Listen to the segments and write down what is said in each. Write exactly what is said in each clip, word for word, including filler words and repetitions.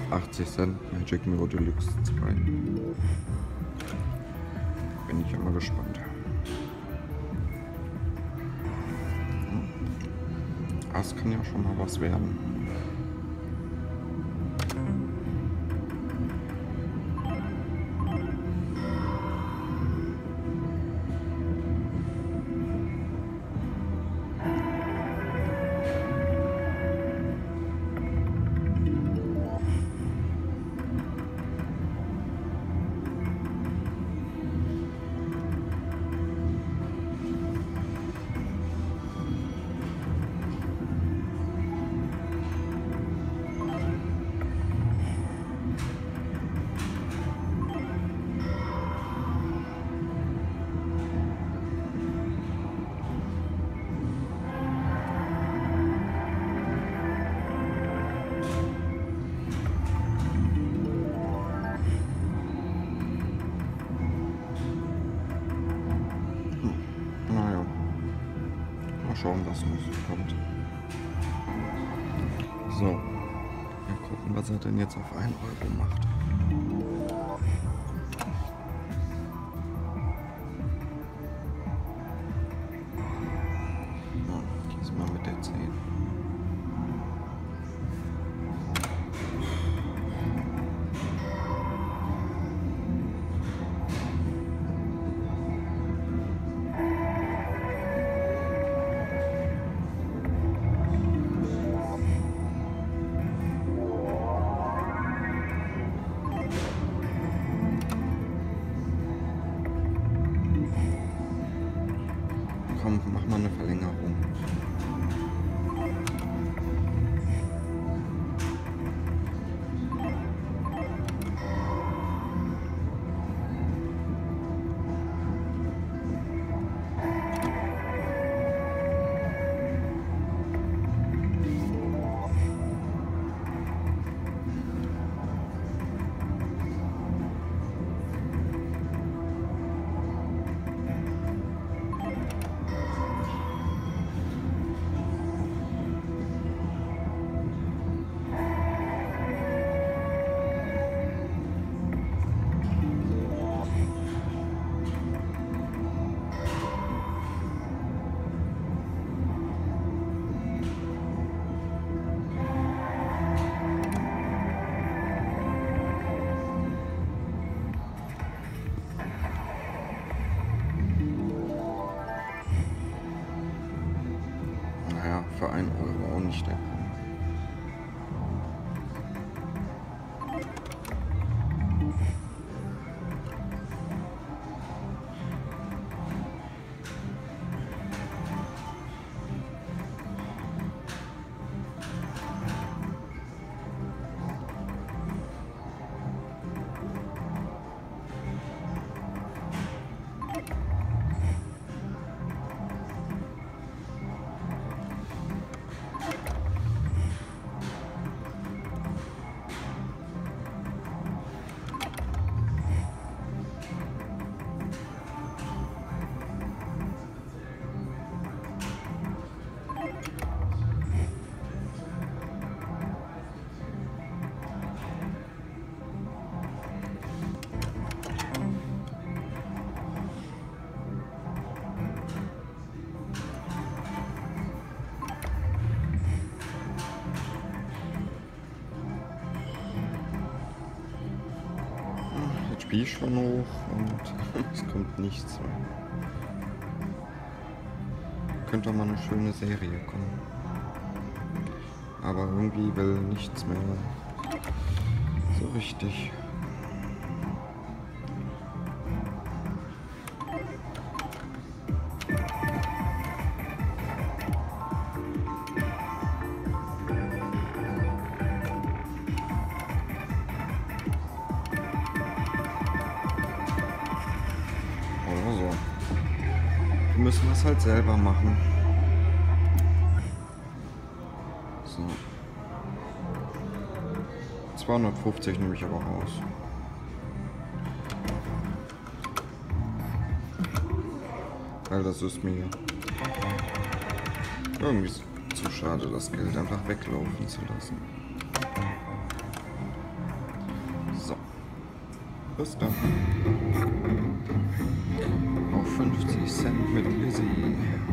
achtzig Cent Magic Mirror Deluxe zwei. Bin ich immer gespannt. Das kann ja schon mal was werden. Schauen, was noch kommt. So, mal gucken, was er denn jetzt auf einen Euro macht. Ja, diesmal mit der zehn. Komm, mach mal eine Verlängerung. Für einen Euro auch nicht der Punkt. Spiel schon hoch und es kommt nichts mehr. Könnte mal eine schöne Serie kommen. Aber irgendwie will nichts mehr so richtig. Wir müssen das halt selber machen. So. zweihundertfünfzig nehme ich aber raus. Weil das ist mir irgendwie zu schade, das Geld einfach weglaufen zu lassen. Rüster. Auf fünfzig Cent mit Lizzie.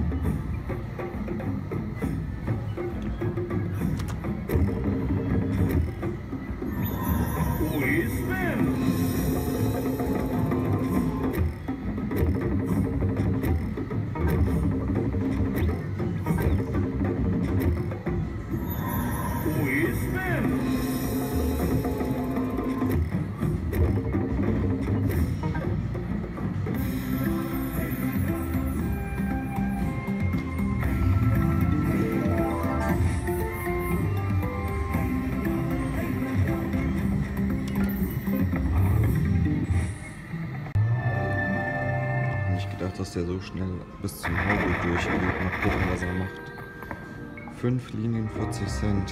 Dass der so schnell bis zum Auge durchgeht. Mal gucken, was er macht. Fünf Linien, vierzig Cent.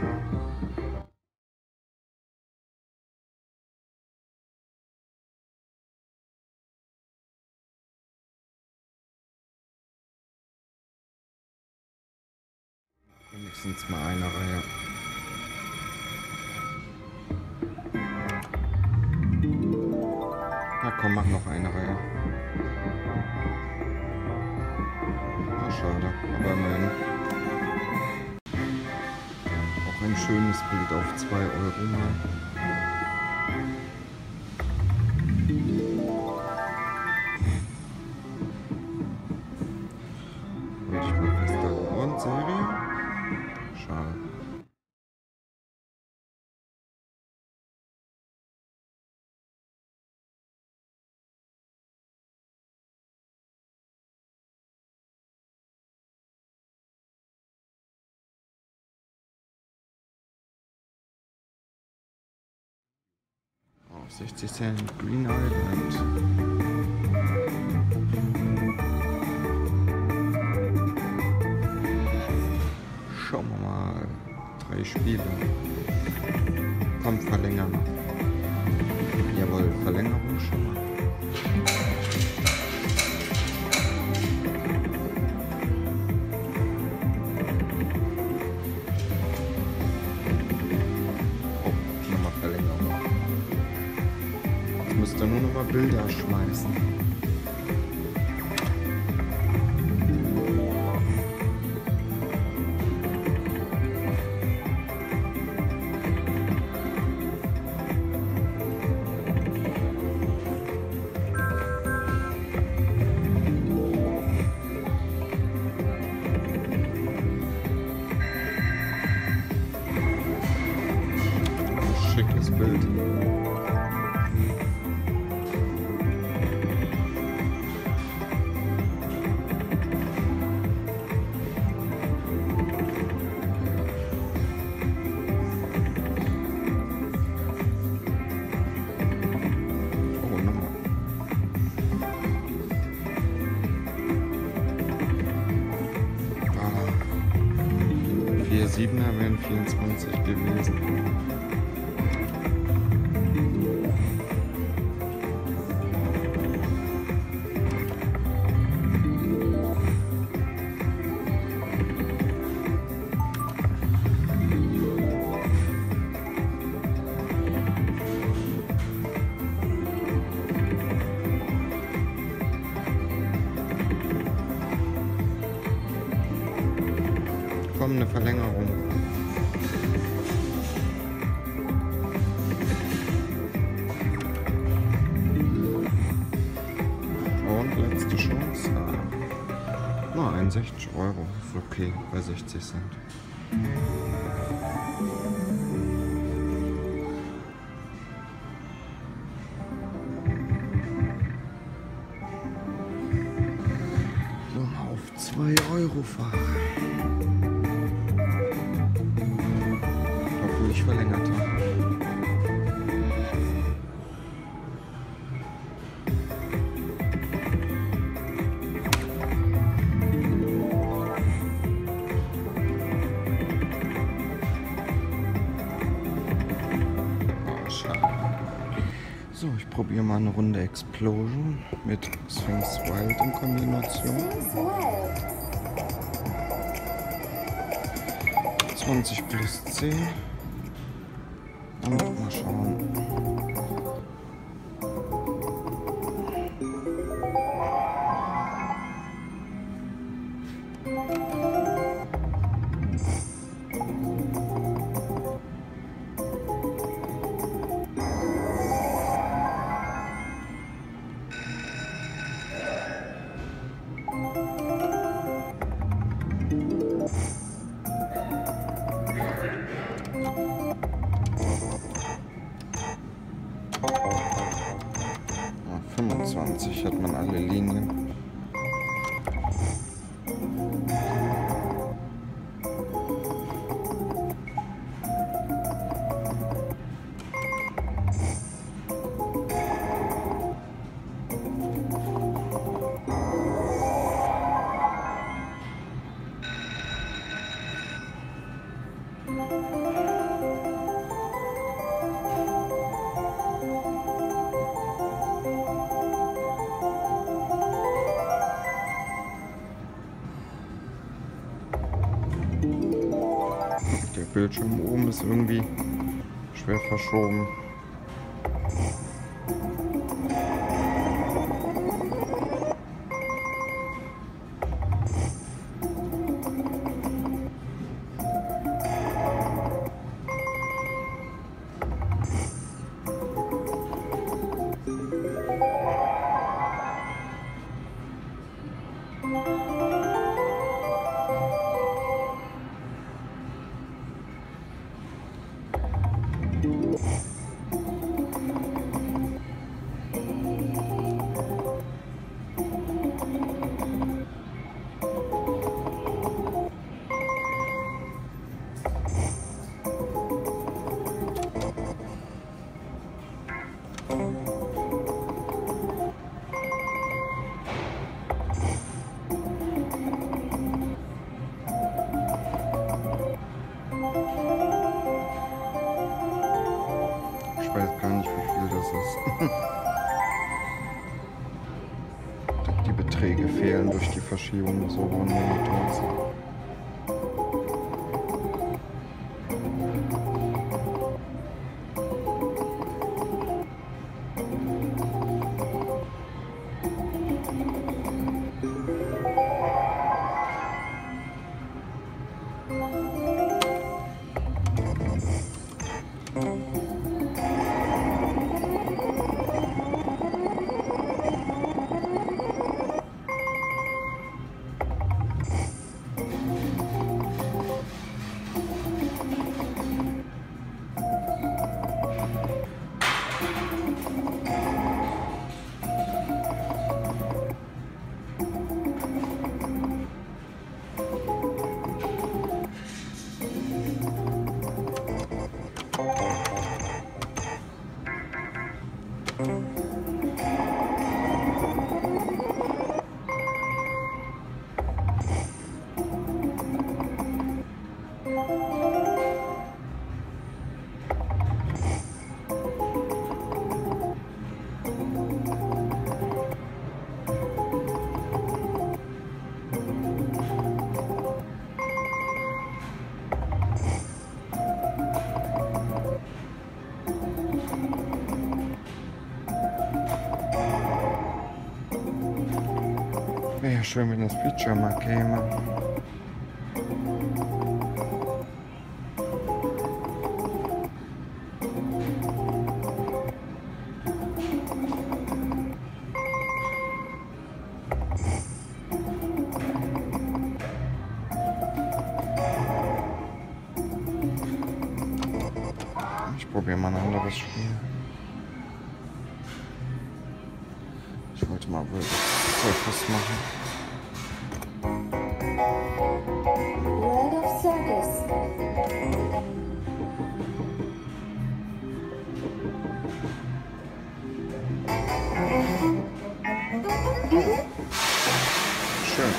Wenigstens mal eine Reihe. Na komm, mach noch eine Reihe. Schade, aber immerhin. Auch ein schönes Bild auf zwei Euro mal. Wollte ich mal festhalten. Und Serie? Schade. sechzig Cent Green Island. Schauen wir mal. Drei Spiele. Komm, verlängern. Jawohl, Verlängerung schon mal. Müsste nur noch mal Bilder schmeißen. Ein schickes Bild. vier Siebener wären vierundzwanzig gewesen. Komm, eine Verlängerung. Und letzte Chance. Nur einundsechzig Euro. Ist okay bei sechzig Cent. So, mal auf zwei Euro fahren. Hoffentlich verlängert habe. So, ich probiere mal eine Runde Explosion mit Sphinx Wild in Kombination. zwanzig plus zehn. Und mal schauen. Bildschirm oben ist irgendwie schwer verschoben. Ich weiß gar nicht, wie viel das ist. Die Beträge fehlen durch die Verschiebung des oberen Monitors. Wäre ja schön, wenn das Bildschirm mal käme. Ich probiere mal ein anderes Spiel. Ich wollte mal Circus machen. World of Circus. Schön.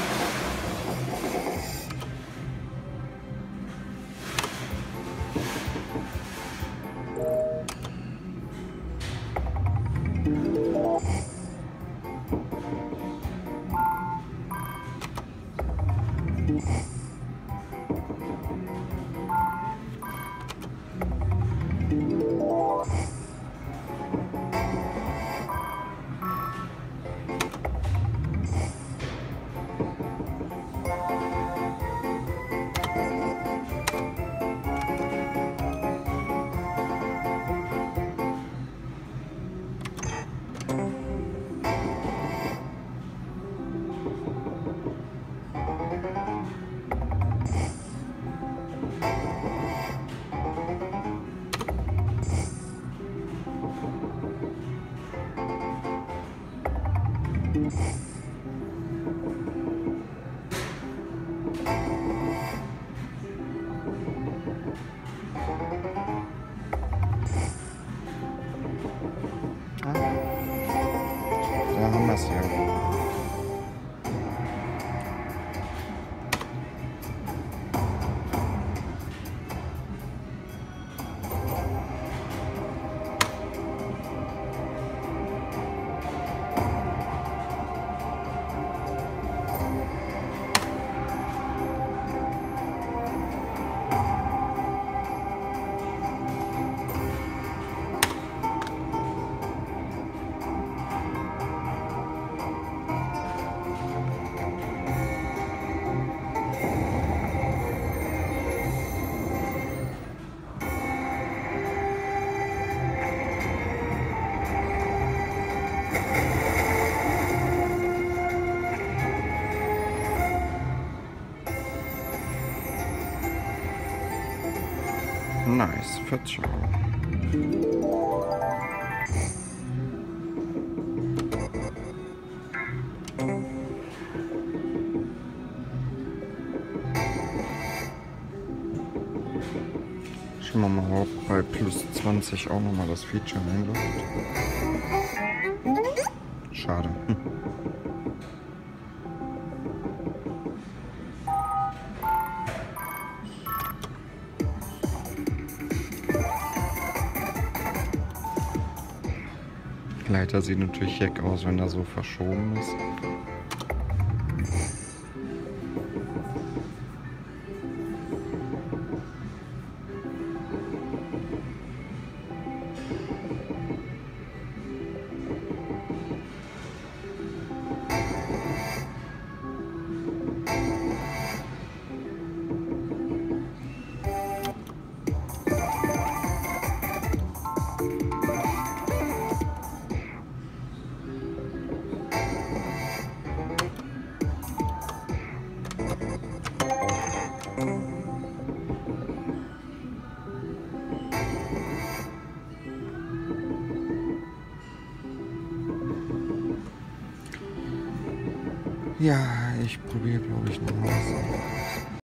Nice, vierzig Euro. Schauen wir mal, ob bei plus zwanzig auch nochmal das Feature einläuft. Schade. Hm. Leiter sieht natürlich heck aus, wenn er so verschoben ist. Ja, ich probiere, glaube ich, noch was.